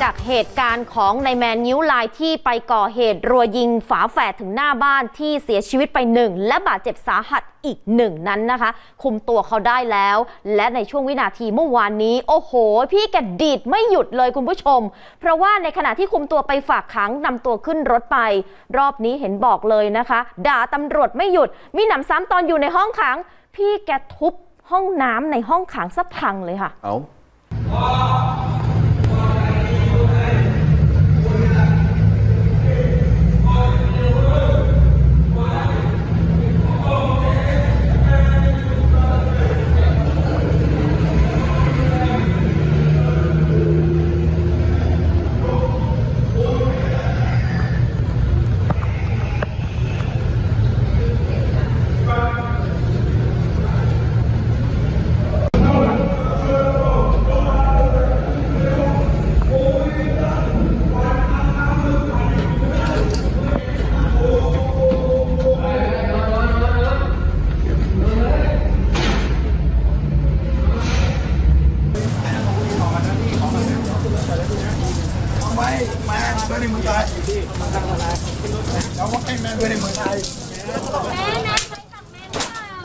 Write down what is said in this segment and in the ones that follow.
จากเหตุการณ์ของนายแมนงิ้วลายที่ไปก่อเหตุรัวยิงฝาแฝดถึงหน้าบ้านที่เสียชีวิตไป1และบาดเจ็บสาหัสอีก1นั้นนะคะคุมตัวเขาได้แล้วและในช่วงวินาทีเมื่อวานนี้โอ้โหพี่แกดีดไม่หยุดเลยคุณผู้ชมเพราะว่าในขณะที่คุมตัวไปฝากขังนำตัวขึ้นรถไปรอบนี้เห็นบอกเลยนะคะด่าตำรวจไม่หยุดมีหนำซ้ำตอนอยู่ในห้องขังพี่แกทุบห้องน้ำในห้องขังซะพังเลยค่ะเอาแม่ด้วยในเมืองไทยเราว่าให้แม่ด้วยในเมืองไทยแม่ใครขับแม่เป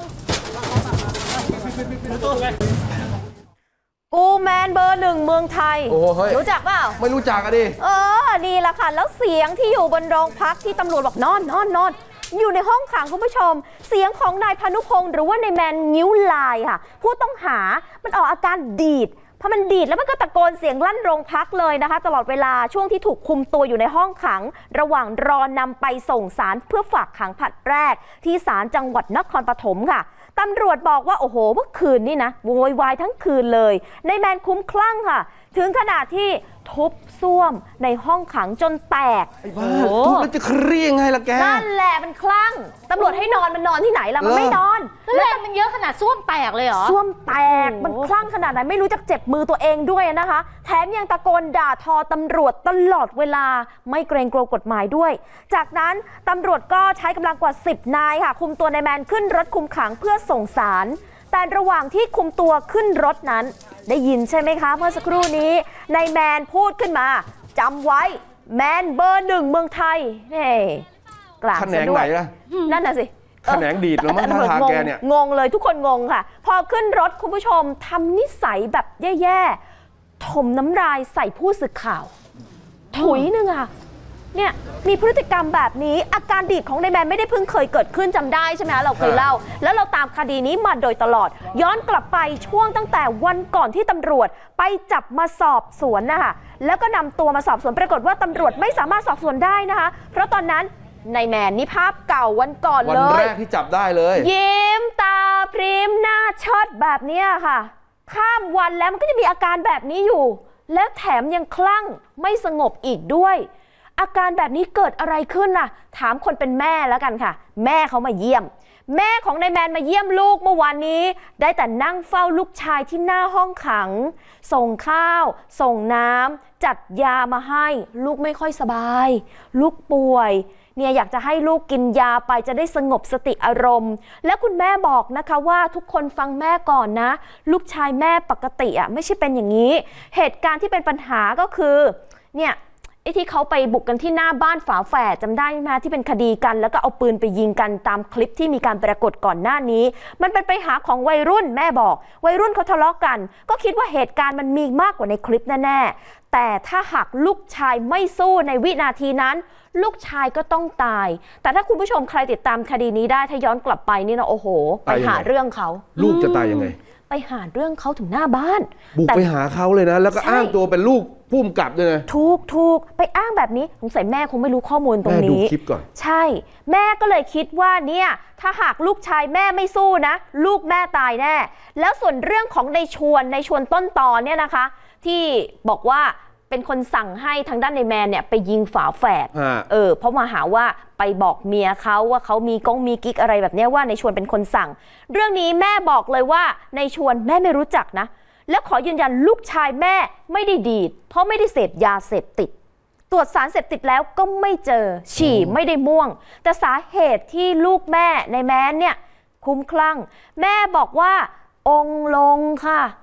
ล่ากูแมนเบอร์1เมืองไทยรู้จักเปล่าไม่รู้จักอะดินี่แหละค่ะแล้วเสียงที่อยู่บนโรงพักที่ตำรวจบอกนอนอยู่ในห้องขังคุณผู้ชมเสียงของนายพานุพงศ์หรือว่านายแมนงิ้วลายค่ะผู้ต้องหามันออกอาการดีดพอมันดีดแล้วมันก็ตะโกนเสียงลั่นโรงพักเลยนะคะตลอดเวลาช่วงที่ถูกคุมตัวอยู่ในห้องขังระหว่างรอนำไปส่งศาลเพื่อฝากขังผลัดแรกที่ศาลจังหวัดนครปฐมค่ะตำรวจบอกว่าโอ้โหเมื่อคืนนี่นะโวยวายทั้งคืนเลยนายแมนคุ้มคลั่งค่ะถึงขนาดที่ทุบซ่วมในห้องขังจนแตกไอ้บ้าทุบแล้วจะเครียดยังไงล่ะแกนั่นแหละมันคลั่งตำรวจให้นอนมันนอนที่ไหนล่ะมันไม่นอนแล้วมันเยอะขนาดซ่วมแตกเลยเหรอซ่วมแตกมันคลั่งขนาดไหนไม่รู้จักเจ็บมือตัวเองด้วยนะคะแถมยังตะโกนด่าทอตำรวจตลอดเวลาไม่เกรงกลัวกฎหมายด้วยจากนั้นตำรวจก็ใช้กำลังกว่า10นายค่ะคุมตัวนายแมนขึ้นรถคุมขังเพื่อส่งศาลแต่ระหว่างที่คุมตัวขึ้นรถนั้นได้ยินใช่ไหมคะเมื่อสักครู่นี้นายแมนพูดขึ้นมาจำไว้แมนเบอร์1เมืองไทยนี่กล่าวซะด้วยนั่นน่ะสิแขนงดีดแล้วมั้งท่าทางแกเนี่ยงงเลยทุกคนงงค่ะพอขึ้นรถคุณผู้ชมทำนิสัยแบบแย่ๆถมน้ำลายใส่ผู้สื่อข่าวถุยนึงค่ะเนี่ยมีพฤติกรรมแบบนี้อาการดีดของนายแมนไม่ได้เพิ่งเคยเกิดขึ้นจำได้ใช่ไหมเราเคยเล่าแล้วเราตามคดีนี้มาโดยตลอดย้อนกลับไปช่วงตั้งแต่วันก่อนที่ตำรวจไปจับมาสอบสวนนะคะแล้วก็นำตัวมาสอบสวนปรากฏว่าตำรวจไม่สามารถสอบสวนได้นะคะเพราะตอนนั้นนายแมนนี่ภาพเก่าวันก่อนเลยวันแรกที่จับได้เลยยิ้มตาพริมหน้าเชิดแบบนี้ค่ะข้ามวันแล้วมันก็จะมีอาการแบบนี้อยู่แล้วแถมยังคลั่งไม่สงบอีกด้วยอาการแบบนี้เกิดอะไรขึ้นล่ะถามคนเป็นแม่แล้วกันค่ะแม่เขามาเยี่ยมแม่ของนายแมนมาเยี่ยมลูกเมื่อวานนี้ได้แต่นั่งเฝ้าลูกชายที่หน้าห้องขังส่งข้าวส่งน้ำจัดยามาให้ลูกไม่ค่อยสบายลูกป่วยเนี่ยอยากจะให้ลูกกินยาไปจะได้สงบสติอารมณ์และคุณแม่บอกนะคะว่าทุกคนฟังแม่ก่อนนะลูกชายแม่ปกติไม่ใช่เป็นอย่างนี้เหตุการณ์ที่เป็นปัญหาก็คือเนี่ยที่เขาไปบุกกันที่หน้าบ้านฝาแฝดจำได้ไหมที่เป็นคดีกันแล้วก็เอาปืนไปยิงกันตามคลิปที่มีการปรากฏก่อนหน้านี้มันเป็นปัญหาของวัยรุ่นแม่บอกวัยรุ่นเขาทะเลาะกันก็คิดว่าเหตุการณ์มันมีมากกว่าในคลิปแน่ๆแต่ถ้าหากลูกชายไม่สู้ในวินาทีนั้นลูกชายก็ต้องตายแต่ถ้าคุณผู้ชมใครติดตามคดีนี้ได้ถ้าย้อนกลับไปนี่นะโอ้โหไปหาเรื่องเขาลูกจะตายยังไงไปหาเรื่องเขาถึงหน้าบ้านบุกไปหาเขาเลยนะแล้วก็อ้างตัวเป็นลูกผู้กำกับด้วยนะถูกไปอ้างแบบนี้สงสัยแม่คงไม่รู้ข้อมูลตรงนี้แม่ดูคลิปก่อนใช่แม่ก็เลยคิดว่าเนี่ยถ้าหากลูกชายแม่ไม่สู้นะลูกแม่ตายแน่แล้วส่วนเรื่องของในชวนต้นตอเนี่ยนะคะที่บอกว่าเป็นคนสั่งให้ทางด้านในแมนเนี่ยไปยิงฝาแฝดเพราะมาหาว่าไปบอกเมียเขาว่าเขามีกิ๊กอะไรแบบนี้ว่าในชวนเป็นคนสั่งเรื่องนี้แม่บอกเลยว่าในชวนแม่ไม่รู้จักนะและขอยืนยันลูกชายแม่ไม่ได้ดีดเพราะไม่ได้เสพยาเสพติดตรวจสารเสพติดแล้วก็ไม่เจอฉี่ไม่ได้ม่วงแต่สาเหตุที่ลูกแม่ในแมนเนี่ยคุ้มคลั่งแม่บอกว่าองค์ลงค่ะเพ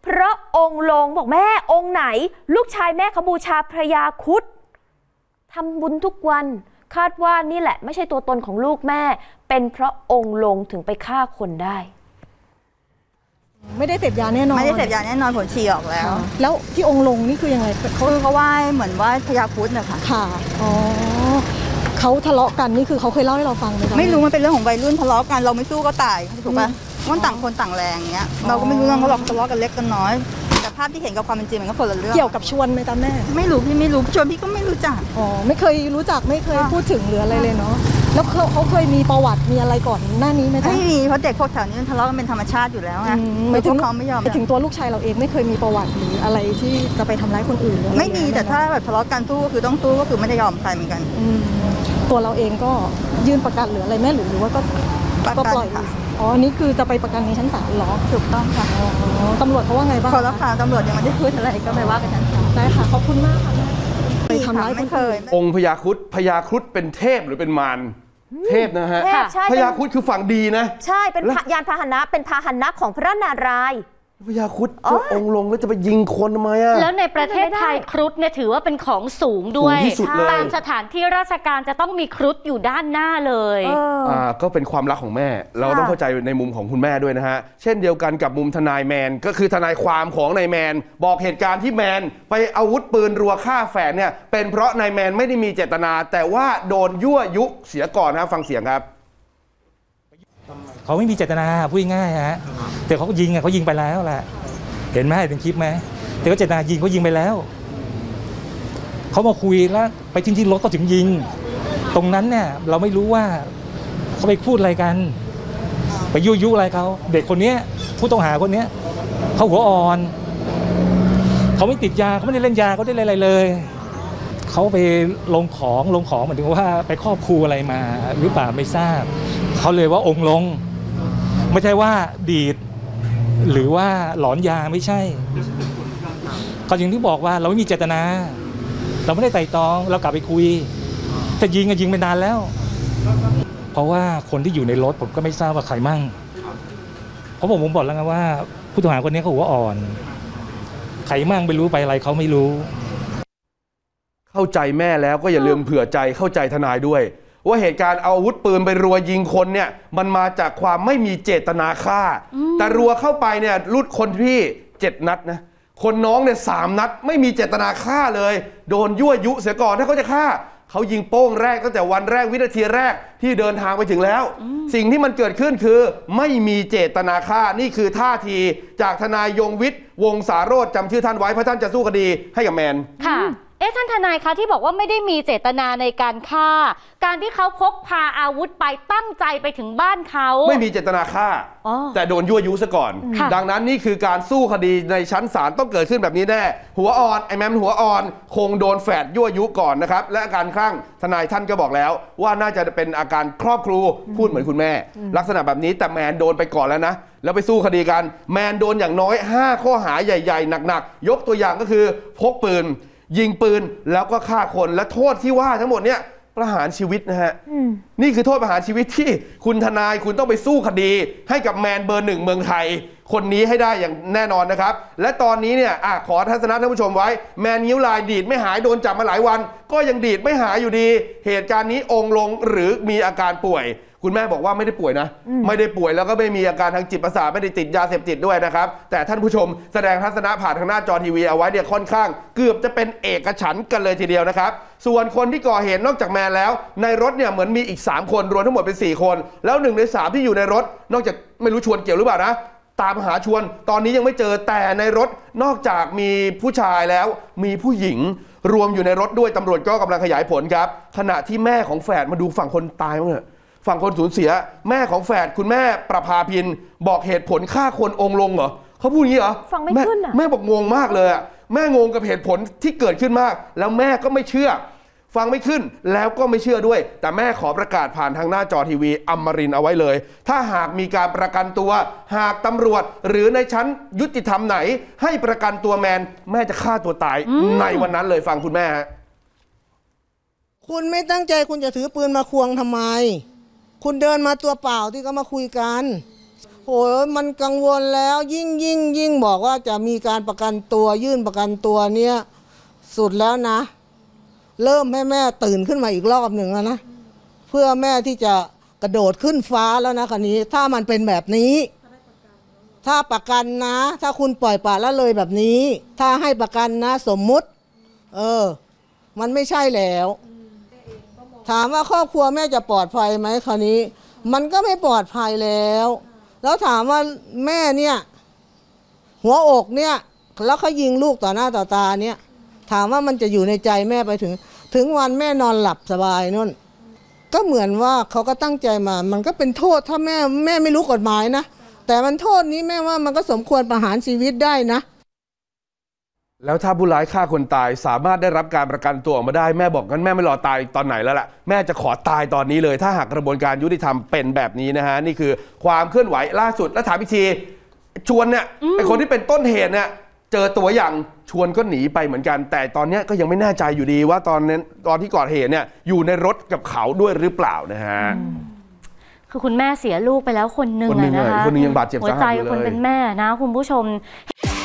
เพราะองค์ลงบอกแม่องค์ไหนลูกชายแม่เขาบูชาพระยาครุฑทำบุญทุกวันคาดว่านี่แหละไม่ใช่ตัวตนของลูกแม่เป็นเพราะองค์ลงถึงไปฆ่าคนได้ไม่ได้เสพยาแน่นอนไม่ได้เสพยาแน่นอนผลฉี่ออกแล้วแล้วที่องค์ลงนี่คือยังไงเขาไหว้เหมือนว่าพญาครุฑนะคะค่ะอ๋อเขาทะเลาะกันนี่คือเขาเคยเล่าให้เราฟังไหมไม่รู้มันเป็นเรื่องของวัยรุ่นทะเลาะกันเราไม่สู้ก็ตายถูกป่ะมันต่างคนต่างแรงเงี้ยเราก็ไม่รู้เรื่องเขาหรอกทะเลาะกันเล็กกันน้อยแต่ภาพที่เห็นกับความเป็นจริงมันก็คนละเรื่องเกี่ยวกับชวนไหมจ๊ะแม่ไม่รู้พี่ไม่รู้ชวนพี่ก็ไม่รู้จักอ๋อไม่เคยรู้จักไม่เคยพูดถึงหรืออะไรเลยเนาะแล้วเขาเคยมีประวัติมีอะไรก่อนหน้านี้ไหมจ๊ะไม่มีเพราะเด็กพวกแถวนี้ทะเลาะกันเป็นธรรมชาติอยู่แล้วไงไม่ถึงเขาไม่ยอมถึงตัวลูกชายเราเองไม่เคยมีประวัติหรืออะไรที่จะไปทำร้ายคนอื่นไม่มีแต่ถ้าแบบทะเลาะกันสู้ก็คือต้องสู้ก็คือไม่ได้ยอมใครเหมือนกันตัวเราเองก็ยื่นประกันหรืออะไรแม่หรือว่าก็ปล่อยอ๋อนี่คือจะไปประกันในชั้นศาลหรอถูกต้องค่ะตำรวจเขาว่าไงบ้างพอแล้วค่ะตำรวจยังไม่ได้พูดอะไรก็ไปว่ากันชั้นศาลได้ค่ะขอบคุณมากค่ะไปทำร้ายไม่เคยองค์พญาครุฑเป็นเทพหรือเป็นมารเทพนะฮะพญาครุฑคือฝั่งดีนะใช่เป็นยานพาหนะเป็นพาหนะของพระนารายณ์พญาครุฑจะองค์ลงแล้วจะไปยิงคนทำไมอ่ะแล้วในประเทศไทยครุฑเนี่ยถือว่าเป็นของสูงด้วยตามสถานที่ราชการจะต้องมีครุฑอยู่ด้านหน้าเลยก็เป็นความรักของแม่เราต้องเข้าใจในมุมของคุณแม่ด้วยนะฮะเช่นเดียวกันกับมุมทนายแมนก็คือทนายความของนายแมนบอกเหตุการณ์ที่แมนไปอาวุธปืนรัวฆ่าแฝดเนี่ยเป็นเพราะนายแมนไม่ได้มีเจตนาแต่ว่าโดนยั่วยุเสียก่อนนะฟังเสียงครับเขาไม่มีเจตนาพูดง่ายฮะแต่เขายิงไปแล้วแหละเห็นไหมเห็นคลิปไหมแต่เขาเจตนายิงเขายิงไปแล้วเขามาคุยแล้วไปจริงๆรถก็ถึงยิงตรงนั้นเนี่ยเราไม่รู้ว่าเขาไปพูดอะไรกันไปยุอะไรเขาเด็กคนนี้ผู้ต้องหาคนนี้เขาหัวอ่อนเขาไม่ติดยาเขาไม่ได้เล่นยาเขาได้อะไรเลยเขาไปลงของเหมือนถึงว่าไปครอบครูอะไรมาหรือเปล่าไม่ทราบเขาเลยว่าองค์ลงไม่ใช่ว่าดีดหรือว่าหลอนยาไม่ใช่ก็อย่างที่บอกว่าเราไม่มีเจตนาเราไม่ได้ไต่ตองเรากลับไปคุยแต่ยิงไปนานแล้วเพราะว่าคนที่อยู่ในรถผมก็ไม่ทราบว่าใครมั่งเพราะผมบอกแล้วไงว่าผู้ต้องหาคนนี้เขาหัวอ่อนใครมั่งไม่รู้ไปอะไรเขาไม่รู้เข้าใจแม่แล้วก็อย่าลืมเผื่อใจเข้าใจทนายด้วยว่าเหตุการณ์เอาอาวุธปืนไปรัวยิงคนเนี่ยมันมาจากความไม่มีเจตนาฆ่าแต่รัวเข้าไปเนี่ยลุดคนพี่7 นัดนะคนน้องเนี่ย3 นัดไม่มีเจตนาฆ่าเลยโดนยั่วยุเสียก่อนถ้าเขาจะฆ่าเขายิงโป้งแรกตั้งแต่วันแรกวินาทีแรกที่เดินทางไปถึงแล้วสิ่งที่มันเกิดขึ้นคือไม่มีเจตนาฆ่านี่คือท่าทีจากทนายยงวิทย์วงศ์สาโรจน์จำชื่อท่านไว้เพราะท่านจะสู้คดีให้กับแมนค่ะท่านทนายคะที่บอกว่าไม่ได้มีเจตนาในการฆ่าการที่เขาพกพาอาวุธไปตั้งใจไปถึงบ้านเขาไม่มีเจตนาฆ่าแต่โดนยั่วยุซะก่อนดังนั้นนี่คือการสู้คดีในชั้นศาลต้องเกิดขึ้นแบบนี้แน่หัวอ่อนไอ้แมมหัวอ่อนคงโดนแฝดยั่วยุก่อนนะครับและอาการคลั่งทนายท่านก็บอกแล้วว่าน่าจะเป็นอาการครอบครูพูดเหมือนคุณแม่ลักษณะแบบนี้แต่แมนโดนไปก่อนแล้วนะแล้วไปสู้คดีกันแมนโดนอย่างน้อย5 ข้อหาใหญ่ๆหนักๆยกตัวอย่างก็คือพกปืนยิงปืนแล้วก็ฆ่าคนและโทษที่ว่าทั้งหมดเนี่ยประหารชีวิตนะฮะนี่คือโทษประหารชีวิตที่คุณทนายคุณต้องไปสู้คดีให้กับแมนเบอร์ 1เมืองไทยคนนี้ให้ได้อย่างแน่นอนนะครับและตอนนี้เนี่ยขอทัศนะท่านผู้ชมไว้แมนนิ้วลายดีดไม่หายโดนจับมาหลายวันก็ยังดีดไม่หายอยู่ดีเหตุการณ์นี้องค์ลงหรือมีอาการป่วยคุณแม่บอกว่าไม่ได้ป่วยนะไม่ได้ป่วยแล้วก็ไม่มีอาการทางจิตประสาทไม่ได้ติดยาเสพติดด้วยนะครับแต่ท่านผู้ชมแสดงทัศนะผ่านทางหน้าจอทีวีเอาไว้เนี่ยค่อนข้างเกือบจะเป็นเอกฉันท์กันเลยทีเดียวนะครับส่วนคนที่ก่อเหตุนอกจากแมนแล้วในรถเนี่ยเหมือนมีอีก3 คนรวมทั้งหมดเป็น4 คนแล้ว1 ใน 3ที่อยู่ในรถนอกจากไม่รู้ชวนเกี่ยวหรือเปล่านะตามหาชวนตอนนี้ยังไม่เจอแต่ในรถนอกจากมีผู้ชายแล้วมีผู้หญิงรวมอยู่ในรถด้วยตำรวจก็กำลังขยายผลครับขณะที่แม่ของแฝดมาดูฝั่งคนตายมั้งเนี่ยฝั่งคนสูญเสียแม่ของแฝดคุณแม่ประภาพินบอกเหตุผลฆ่าคนองค์ลงเหรอเขาพูดอย่างนี้เหรอฟังไม่ขึ้นอ่ะแม่บอกงงมากเลยอ่ะแม่งงกับเหตุผลที่เกิดขึ้นมากแล้วแม่ก็ไม่เชื่อฟังไม่ขึ้นแล้วก็ไม่เชื่อด้วยแต่แม่ขอประกาศผ่านทางหน้าจอทีวีอมรินทร์เอาไว้เลยถ้าหากมีการประกันตัวหากตำรวจหรือในชั้นยุติธรรมไหนให้ประกันตัวแมนแม่จะฆ่าตัวตายในวันนั้นเลยฟังคุณแม่คุณไม่ตั้งใจคุณจะถือปืนมาควงทำไมคุณเดินมาตัวเปล่าที่ก็มาคุยกันโอ้ยมันกังวลแล้วยิ่งบอกว่าจะมีการประกันตัวยื่นประกันตัวเนี่ยสุดแล้วนะเริ่มให้แม่ตื่นขึ้นมาอีกรอบหนึ่งแล้วนะเพื่อแม่ที่จะกระโดดขึ้นฟ้าแล้วนะคันนี้ถ้ามันเป็นแบบนี้ถ้าประกันนะถ้าคุณปล่อยปละละเลยแบบนี้ถ้าให้ประกันนะสมมุติมันไม่ใช่แล้วถามว่าครอบครัวแม่จะปลอดภัยไหมคราวนี้มันก็ไม่ปลอดภัยแล้วถามว่าแม่เนี่ยหัวอกเนี่ยแล้วเขายิงลูกต่อหน้าต่อตาเนี่ยถามว่ามันจะอยู่ในใจแม่ไปถึงวันแม่นอนหลับสบายนู่นก็เหมือนว่าเขาก็ตั้งใจมามันก็เป็นโทษถ้าแม่ไม่รู้กฎหมายนะแต่มันโทษนี้แม่ว่ามันก็สมควรประหารชีวิตได้นะแล้วถ้าผู้ร้ายฆ่าคนตายสามารถได้รับการประกันตัวออกมาได้แม่บอกงั้นแม่ไม่รอตายตอนไหนแล้วล่ะแม่จะขอตายตอนนี้เลยถ้าหากกระบวนการยุติธรรมเป็นแบบนี้นะฮะนี่คือความเคลื่อนไหวล่าสุดและถามอีกทีชวนเนี่ยไอคนที่เป็นต้นเหตุเนี่ยเจอตัวอย่างชวนก็หนีไปเหมือนกันแต่ตอนนี้ก็ยังไม่แน่ใจอยู่ดีว่าตอนที่ก่อเหตุเนี่ยอยู่ในรถกับเขาด้วยหรือเปล่านะฮะคือคุณแม่เสียลูกไปแล้วคนหนึ่งนะคะคนหนึ่งยังบาดเจ็บสาหัสอยู่เลยหัวใจคนเป็นแม่นะคุณผู้ชม